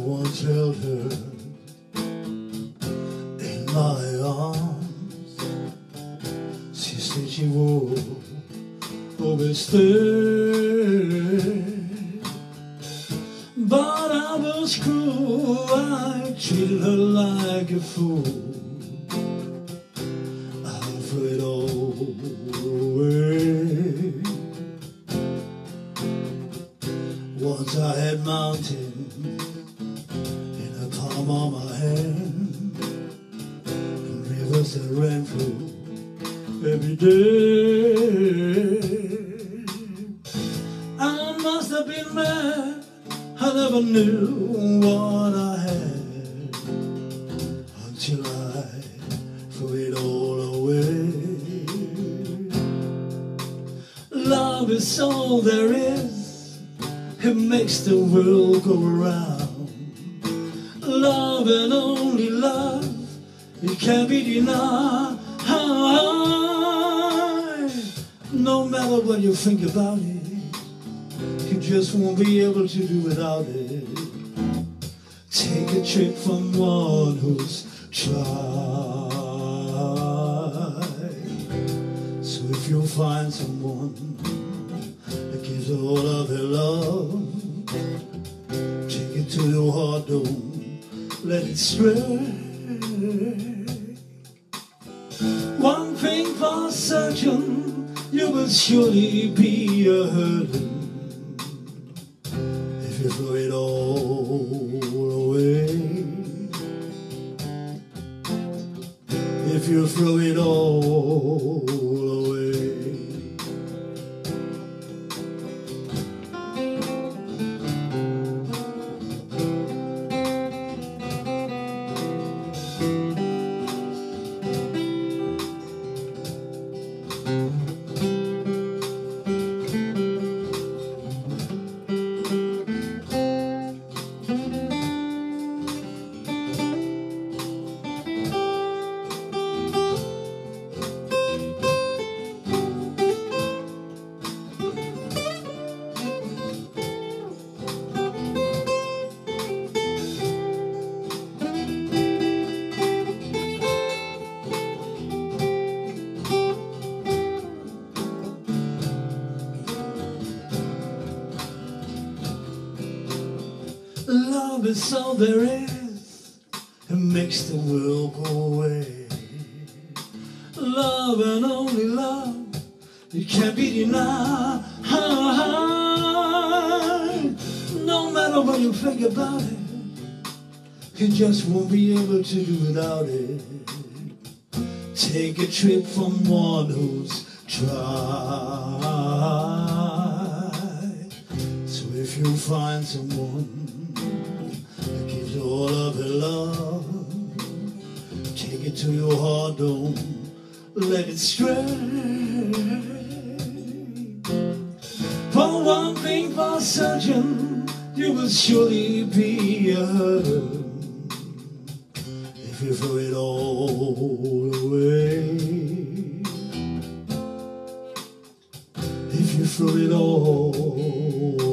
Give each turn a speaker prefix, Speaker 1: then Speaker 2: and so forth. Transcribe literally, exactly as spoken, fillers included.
Speaker 1: once held her in my arms. She said she would always stay, but I was cruel. I treated her like a fool. I threw it all away. Once I had mountain in the palm of my hand, and rivers that ran through every day. I must have been mad, I never knew what I had until I threw it all away. Love is all there is, it makes the world go around. Love and only love, it can't be denied. No matter what you think about it, you just won't be able to do without it. Take a trick from one who's tried. So if you find someone that gives all of their love, take it to your heart, don't let it stray. One thing for certain, you will surely be a hurting if you throw it all away. If you throw it all away. Love is all there is, it makes the world go away. Love and only love, it can't be denied. No matter what you think about it, you just won't be able to do without it. Take a trip from one who's tried. So if you find someone that gives all of her love, take it to your heart, don't let it stray. For one thing for certain, you will surely be a hurt if you throw it all away. If you throw it all